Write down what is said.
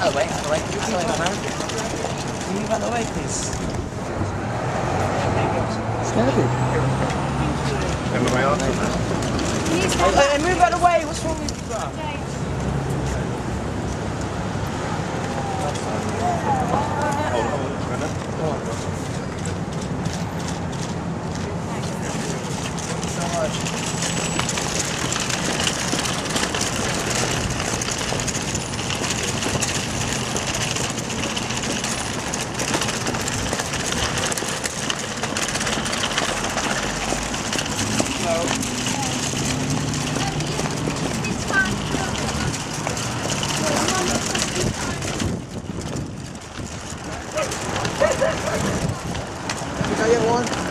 of the way, out of the way. Sorry, my man. Can you move out of the way, please? Scabby. Remember my answer? Hey, move out of the way. What's wrong with you, bro? Can I get one?